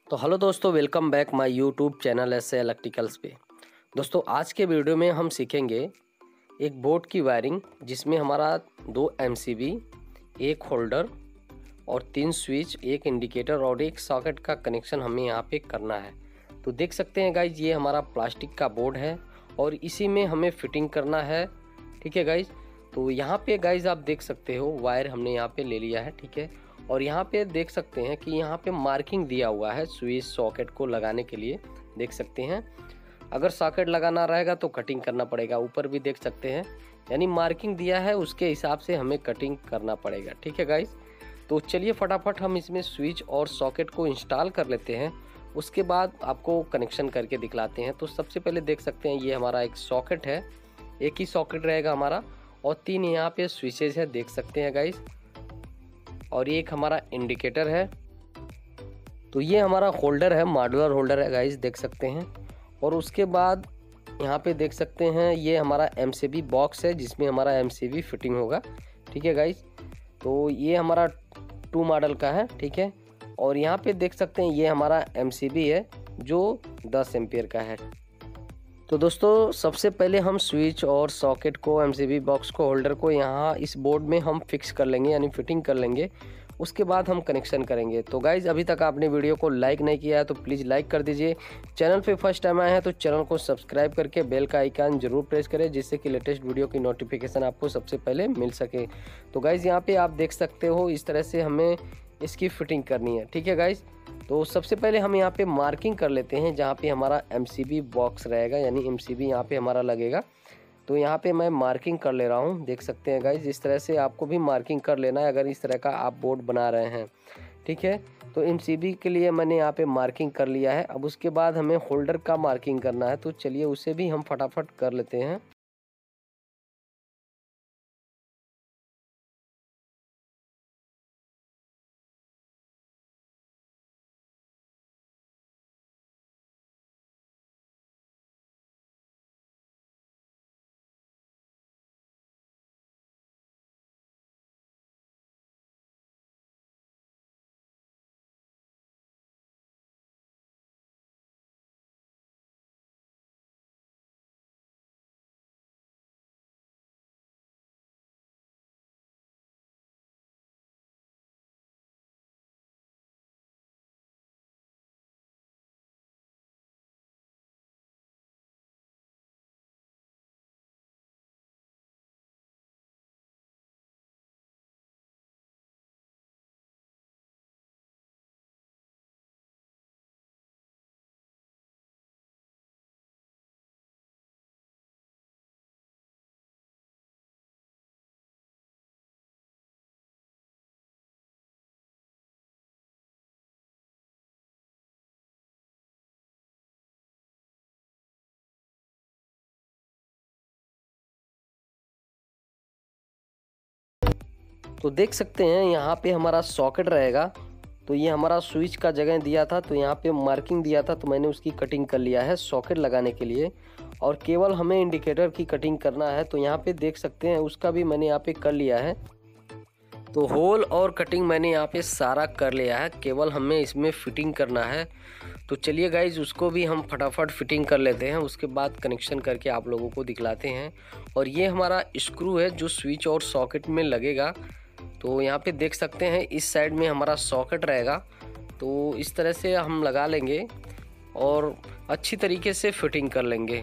तो हेलो दोस्तों, welcome back my YouTube channel S electricals पे। दोस्तों आज के वीडियो में हम सीखेंगे एक बोर्ड की वायरिंग जिसमें हमारा 2 एमसीबी, एक होल्डर और 3 स्विच, एक इंडिकेटर और एक सॉकेट का कनेक्शन हमें यहाँ पे करना है। तो देख सकते हैं गाइज, ये हमारा प्लास्टिक का बोर्ड है और इसी में हमें फिटिंग करना है। ठीक है गाइज, तो यहाँ पे गाइज आप देख सकते हो वायर हमने यहाँ पे ले लिया है। ठीक है, और यहाँ पे देख सकते हैं कि यहाँ पे मार्किंग दिया हुआ है स्विच सॉकेट को लगाने के लिए। देख सकते हैं, अगर सॉकेट लगाना रहेगा तो कटिंग करना पड़ेगा। ऊपर भी देख सकते हैं, यानी मार्किंग दिया है उसके हिसाब से हमें कटिंग करना पड़ेगा। ठीक है गाइज, तो चलिए फटाफट हम इसमें स्विच और सॉकेट को इंस्टॉल कर लेते हैं, उसके बाद आपको कनेक्शन करके दिखलाते हैं। तो सबसे पहले देख सकते हैं ये हमारा एक सॉकेट है, एक ही सॉकेट रहेगा हमारा और 3 यहाँ पे स्विचेज है, देख सकते हैं गाइज, और ये एक हमारा इंडिकेटर है। तो ये हमारा होल्डर है, मॉड्यूलर होल्डर है गाइज, देख सकते हैं। और उसके बाद यहाँ पे देख सकते हैं ये हमारा एमसीबी बॉक्स है जिसमें हमारा एमसीबी फिटिंग होगा। ठीक है गाइज, तो ये हमारा 2 मॉडल का है। ठीक है, और यहाँ पे देख सकते हैं ये हमारा एमसीबी है जो 10 एम्पियर का है। तो दोस्तों सबसे पहले हम स्विच और सॉकेट को, एमसीबी बॉक्स को, होल्डर को यहाँ इस बोर्ड में हम फिक्स कर लेंगे, यानी फिटिंग कर लेंगे। उसके बाद हम कनेक्शन करेंगे। तो गाइज अभी तक आपने वीडियो को लाइक नहीं किया है तो प्लीज़ लाइक कर दीजिए। चैनल पे फर्स्ट टाइम आए हैं तो चैनल को सब्सक्राइब करके बेल का आइकन जरूर प्रेस करें, जिससे कि लेटेस्ट वीडियो की नोटिफिकेशन आपको सबसे पहले मिल सके। तो गाइज यहाँ पे आप देख सकते हो इस तरह से हमें इसकी फिटिंग करनी है। ठीक है गाइज, तो सबसे पहले हम यहाँ पे मार्किंग कर लेते हैं जहाँ पे हमारा एमसीबी बॉक्स रहेगा, यानी एमसीबी यहाँ पे हमारा लगेगा। तो यहाँ पे मैं मार्किंग कर ले रहा हूँ, देख सकते हैं गाइज। इस तरह से आपको भी मार्किंग कर लेना है अगर इस तरह का आप बोर्ड बना रहे हैं। ठीक है, तो एमसीबी के लिए मैंने यहाँ पे मार्किंग कर लिया है। अब उसके बाद हमें होल्डर का मार्किंग करना है, तो चलिए उसे भी हम फटाफट कर लेते हैं। तो देख सकते हैं यहाँ पे हमारा सॉकेट रहेगा। तो ये हमारा स्विच का जगह दिया था, तो यहाँ पे मार्किंग दिया था, तो मैंने उसकी कटिंग कर लिया है सॉकेट लगाने के लिए। और केवल हमें इंडिकेटर की कटिंग करना है, तो यहाँ पे देख सकते हैं उसका भी मैंने यहाँ पे कर लिया है। तो होल और कटिंग मैंने यहाँ पे सारा कर लिया है, केवल हमें इसमें फिटिंग करना है। तो चलिए गाइज उसको भी हम फटाफट फिटिंग कर लेते हैं, उसके बाद कनेक्शन करके आप लोगों को दिखलाते हैं। और ये हमारा स्क्रू है जो स्विच और सॉकेट में लगेगा। तो यहाँ पे देख सकते हैं इस साइड में हमारा सॉकेट रहेगा, तो इस तरह से हम लगा लेंगे और अच्छी तरीके से फिटिंग कर लेंगे।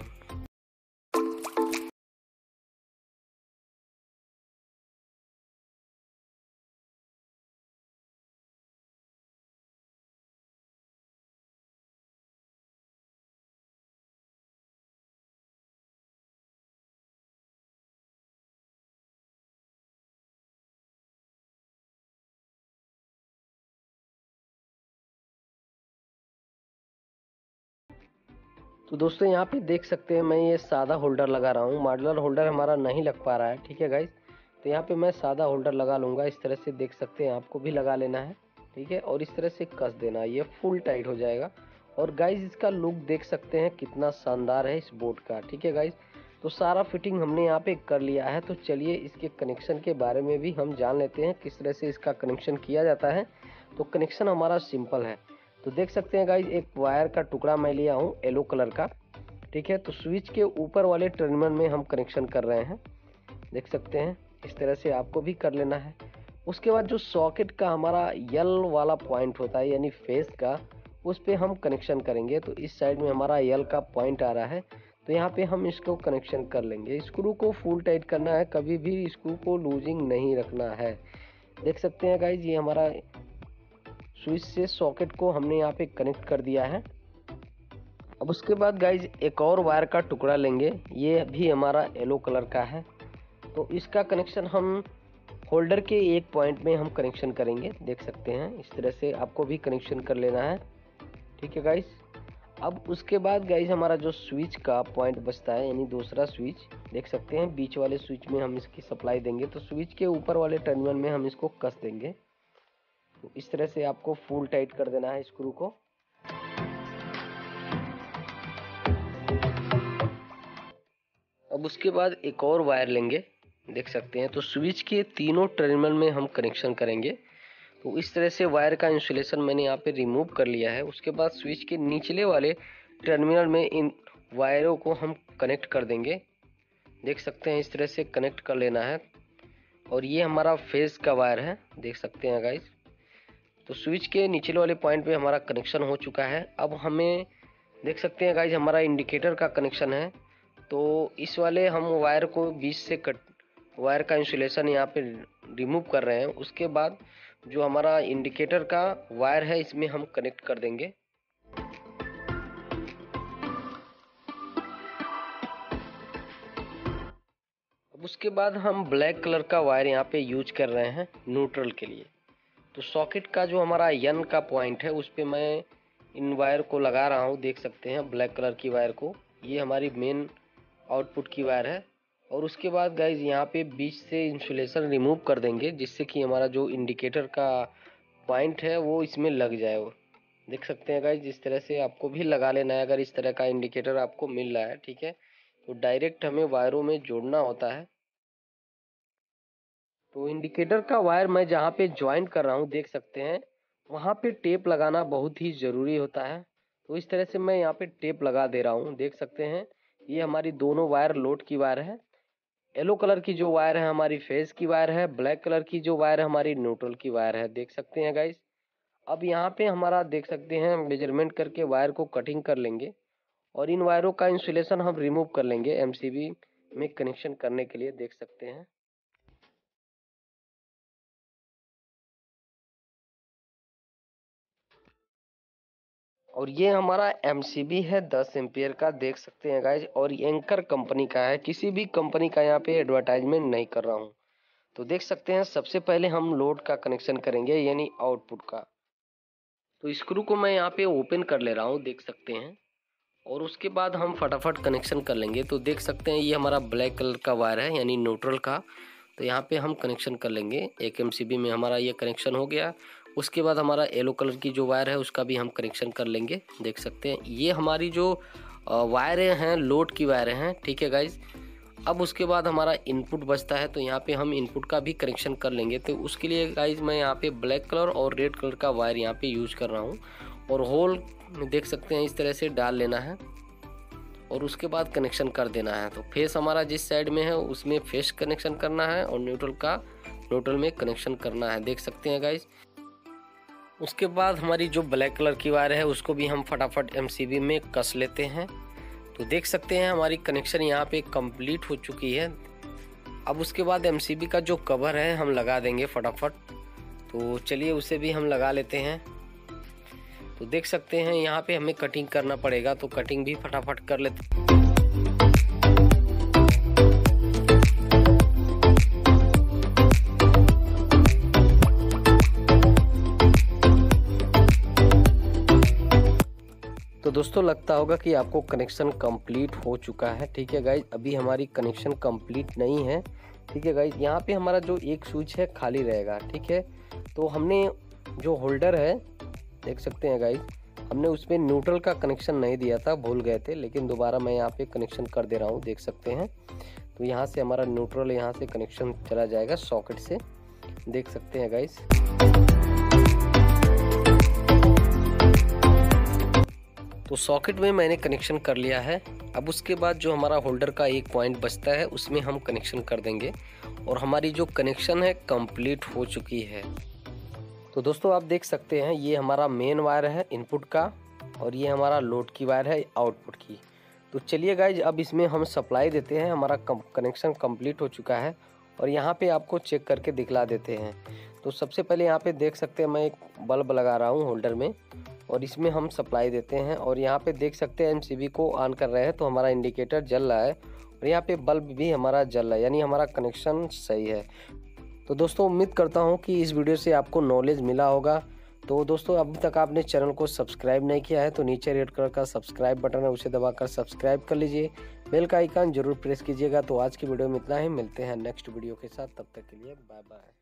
तो दोस्तों यहाँ पे देख सकते हैं मैं ये सादा होल्डर लगा रहा हूँ, मॉड्यूलर होल्डर हमारा नहीं लग पा रहा है। ठीक है गाइज, तो यहाँ पे मैं सादा होल्डर लगा लूँगा। इस तरह से देख सकते हैं, आपको भी लगा लेना है। ठीक है, और इस तरह से कस देना, ये फुल टाइट हो जाएगा। और गाइज इसका लुक देख सकते हैं कितना शानदार है इस बोर्ड का। ठीक है गाइज, तो सारा फिटिंग हमने यहाँ पे कर लिया है। तो चलिए इसके कनेक्शन के बारे में भी हम जान लेते हैं किस तरह से इसका कनेक्शन किया जाता है। तो कनेक्शन हमारा सिंपल है। तो देख सकते हैं गाइज एक वायर का टुकड़ा मैं लिया हूँ येलो कलर का, ठीक है। तो स्विच के ऊपर वाले टर्मिनल में हम कनेक्शन कर रहे हैं, देख सकते हैं। इस तरह से आपको भी कर लेना है। उसके बाद जो सॉकेट का हमारा यल वाला पॉइंट होता है यानी फेस का, उस पे हम कनेक्शन करेंगे। तो इस साइड में हमारा यल का पॉइंट आ रहा है, तो यहाँ पे हम इसको कनेक्शन कर लेंगे। स्क्रू को फुल टाइट करना है, कभी भी स्क्रू को लूजिंग नहीं रखना है। देख सकते हैं गाइज ये हमारा स्विच से सॉकेट को हमने यहाँ पे कनेक्ट कर दिया है। अब उसके बाद गाइज एक और वायर का टुकड़ा लेंगे, ये भी हमारा येलो कलर का है। तो इसका कनेक्शन हम होल्डर के एक पॉइंट में हम कनेक्शन करेंगे, देख सकते हैं। इस तरह से आपको भी कनेक्शन कर लेना है, ठीक है गाइज। अब उसके बाद गाइज हमारा जो स्विच का पॉइंट बचता है यानी दूसरा स्विच, देख सकते हैं बीच वाले स्विच में हम इसकी सप्लाई देंगे। तो स्विच के ऊपर वाले टर्मिनल में हम इसको कस देंगे। तो इस तरह से आपको फुल टाइट कर देना है स्क्रू को। अब उसके बाद एक और वायर लेंगे, देख सकते हैं। तो स्विच के तीनों टर्मिनल में हम कनेक्शन करेंगे। तो इस तरह से वायर का इंसुलेशन मैंने यहाँ पे रिमूव कर लिया है। उसके बाद स्विच के निचले वाले टर्मिनल में इन वायरों को हम कनेक्ट कर देंगे, देख सकते हैं। इस तरह से कनेक्ट कर लेना है। और ये हमारा फेस का वायर है, देख सकते हैं गाइज। तो स्विच के निचले वाले पॉइंट पे हमारा कनेक्शन हो चुका है। अब हमें देख सकते हैं गाइज हमारा इंडिकेटर का कनेक्शन है। तो इस वाले हम वायर को बीच से वायर का इंसुलेशन यहाँ पे रिमूव कर रहे हैं। उसके बाद जो हमारा इंडिकेटर का वायर है इसमें हम कनेक्ट कर देंगे। अब उसके बाद हम ब्लैक कलर का वायर यहाँ पे यूज कर रहे हैं न्यूट्रल के लिए। तो सॉकेट का जो हमारा यन का पॉइंट है उस पे मैं इन वायर को लगा रहा हूँ, देख सकते हैं ब्लैक कलर की वायर को। ये हमारी मेन आउटपुट की वायर है। और उसके बाद गाइज यहाँ पे बीच से इंसुलेशन रिमूव कर देंगे, जिससे कि हमारा जो इंडिकेटर का पॉइंट है वो इसमें लग जाए। वो देख सकते हैं गाइज, इस तरह से आपको भी लगा लेना है अगर इस तरह का इंडिकेटर आपको मिल रहा है, ठीक है। तो डायरेक्ट हमें वायरों में जोड़ना होता है। तो इंडिकेटर का वायर मैं जहाँ पे ज्वाइन कर रहा हूँ, देख सकते हैं वहाँ पे टेप लगाना बहुत ही ज़रूरी होता है। तो इस तरह से मैं यहाँ पे टेप लगा दे रहा हूँ, देख सकते हैं। ये हमारी दोनों वायर लोड की वायर है। येलो कलर की जो वायर है हमारी फेज की वायर है, ब्लैक कलर की जो वायर है हमारी न्यूट्रल की वायर है, देख सकते हैं गाइस। अब यहाँ पे हमारा देख सकते हैं मेजरमेंट करके वायर को कटिंग कर लेंगे और इन वायरों का इंसुलेशन हम रिमूव कर लेंगे एमसीबी में कनेक्शन करने के लिए, देख सकते हैं। और ये हमारा एमसीबी है 10 एम्पियर का, देख सकते हैं गाइज। और एंकर कंपनी का है, किसी भी कंपनी का यहाँ पे एडवर्टाइजमेंट नहीं कर रहा हूँ। तो देख सकते हैं सबसे पहले हम लोड का कनेक्शन करेंगे यानी आउटपुट का। तो स्क्रू को मैं यहाँ पे ओपन कर ले रहा हूँ, देख सकते हैं। और उसके बाद हम फटाफट कनेक्शन कर लेंगे। तो देख सकते हैं ये हमारा ब्लैक कलर का वायर है यानी न्यूट्रल का। तो यहाँ पे हम कनेक्शन कर लेंगे। एक एमसीबी में हमारा ये कनेक्शन हो गया। उसके बाद हमारा येलो कलर की जो वायर है उसका भी हम कनेक्शन कर लेंगे, देख सकते हैं। ये हमारी जो वायरें हैं लोड की वायरें हैं, ठीक है गाइज। अब उसके बाद हमारा इनपुट बचता है, तो यहाँ पे हम इनपुट का भी कनेक्शन कर लेंगे। तो उसके लिए गाइज मैं यहाँ पे ब्लैक कलर और रेड कलर का वायर यहाँ पे यूज कर रहा हूँ। और होल देख सकते हैं इस तरह से डाल लेना है और उसके बाद कनेक्शन कर देना है। तो फेस हमारा जिस साइड में है उसमें फेस कनेक्शन करना है और न्यूट्रल में कनेक्शन करना है, देख सकते हैं गाइज। उसके बाद हमारी जो ब्लैक कलर की वायर है उसको भी हम फटाफट एमसीबी में कस लेते हैं। तो देख सकते हैं हमारी कनेक्शन यहाँ पे कंप्लीट हो चुकी है। अब उसके बाद एमसीबी का जो कवर है हम लगा देंगे फटाफट। तो चलिए उसे भी हम लगा लेते हैं। तो देख सकते हैं यहाँ पे हमें कटिंग करना पड़ेगा, तो कटिंग भी फटाफट कर लेते हैं। तो दोस्तों लगता होगा कि आपको कनेक्शन कंप्लीट हो चुका है, ठीक है गाइज। अभी हमारी कनेक्शन कंप्लीट नहीं है, ठीक है गाइज। यहाँ पे हमारा जो एक स्विच है खाली रहेगा, ठीक है। तो हमने जो होल्डर है देख सकते हैं गाइज, हमने उसमें न्यूट्रल का कनेक्शन नहीं दिया था, भूल गए थे, लेकिन दोबारा मैं यहाँ पे कनेक्शन कर दे रहा हूँ, देख सकते हैं। तो यहाँ से हमारा न्यूट्रल यहाँ से कनेक्शन चला जाएगा सॉकेट से, देख सकते हैं गाइज। तो सॉकेट में मैंने कनेक्शन कर लिया है। अब उसके बाद जो हमारा होल्डर का एक पॉइंट बचता है उसमें हम कनेक्शन कर देंगे और हमारी जो कनेक्शन है कंप्लीट हो चुकी है। तो दोस्तों आप देख सकते हैं ये हमारा मेन वायर है इनपुट का और ये हमारा लोड की वायर है आउटपुट की। तो चलिए गाइज अब इसमें हम सप्लाई देते हैं। हमारा कनेक्शन कंप्लीट हो चुका है और यहाँ पे आपको चेक करके दिखला देते हैं। तो सबसे पहले यहाँ पे देख सकते हैं मैं एक बल्ब लगा रहा हूँ होल्डर में और इसमें हम सप्लाई देते हैं और यहाँ पे देख सकते हैं एमसीबी को ऑन कर रहे हैं तो हमारा इंडिकेटर जल रहा है और यहाँ पे बल्ब भी हमारा जल रहा है, यानी हमारा कनेक्शन सही है। तो दोस्तों उम्मीद करता हूँ कि इस वीडियो से आपको नॉलेज मिला होगा। तो दोस्तों अभी तक आपने चैनल को सब्सक्राइब नहीं किया है तो नीचे रेड कलर का सब्सक्राइब बटन है, उसे दबाकर सब्सक्राइब कर लीजिए। बेल का आइकन जरूर प्रेस कीजिएगा। तो आज की वीडियो में इतना ही, मिलते हैं नेक्स्ट वीडियो के साथ, तब तक के लिए बाय बाय।